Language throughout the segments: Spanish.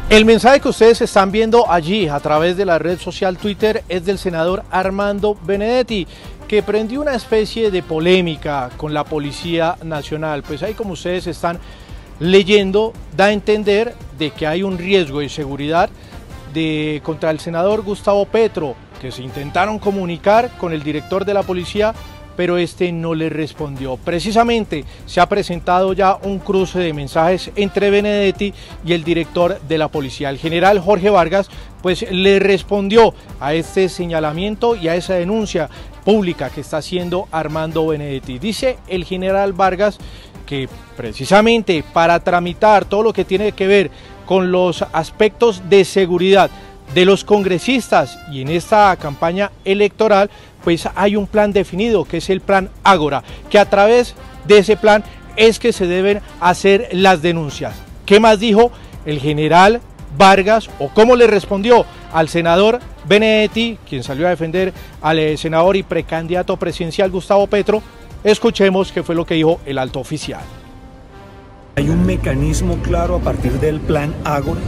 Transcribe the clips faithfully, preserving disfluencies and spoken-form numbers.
El mensaje que ustedes están viendo allí a través de la red social Twitter es del senador Armando Benedetti, que prendió una especie de polémica con la Policía Nacional. Pues ahí, como ustedes están leyendo, da a entender de que hay un riesgo de seguridad de, contra el senador Gustavo Petro, que se intentaron comunicar con el director de la policía, pero este no le respondió. Precisamente se ha presentado ya un cruce de mensajes entre Benedetti y el director de la policía. El general Jorge Vargas pues le respondió a este señalamiento y a esa denuncia pública que está haciendo Armando Benedetti. Dice el general Vargas que precisamente para tramitar todo lo que tiene que ver con los aspectos de seguridad de los congresistas y en esta campaña electoral, pues hay un plan definido que es el plan Ágora, que a través de ese plan es que se deben hacer las denuncias. ¿Qué más dijo el general Vargas o cómo le respondió al senador Benedetti, quien salió a defender al senador y precandidato presidencial Gustavo Petro? Escuchemos qué fue lo que dijo el alto oficial. Hay un mecanismo claro a partir del plan Ágora,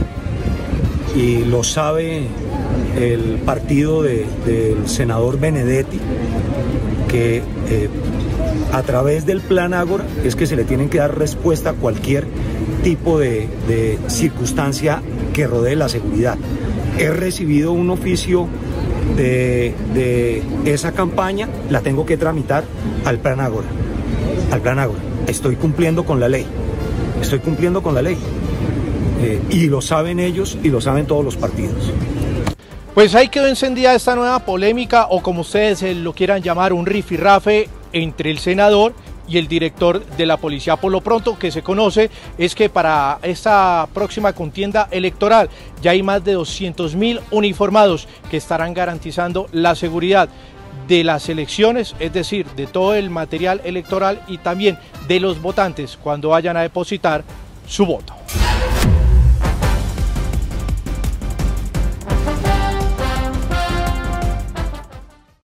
y lo sabe el partido de, del senador Benedetti, que eh, a través del plan Ágora es que se le tienen que dar respuesta a cualquier tipo de, de circunstancia que rodee la seguridad. He recibido un oficio de, de esa campaña, la tengo que tramitar al plan Ágora, al plan Ágora. Estoy cumpliendo con la ley, estoy cumpliendo con la ley. Eh, y lo saben ellos y lo saben todos los partidos. Pues ahí quedó encendida esta nueva polémica, o como ustedes lo quieran llamar, un rifirrafe entre el senador y el director de la policía. Por lo pronto, que se conoce es que para esta próxima contienda electoral ya hay más de doscientos mil uniformados que estarán garantizando la seguridad de las elecciones, es decir, de todo el material electoral y también de los votantes cuando vayan a depositar su voto.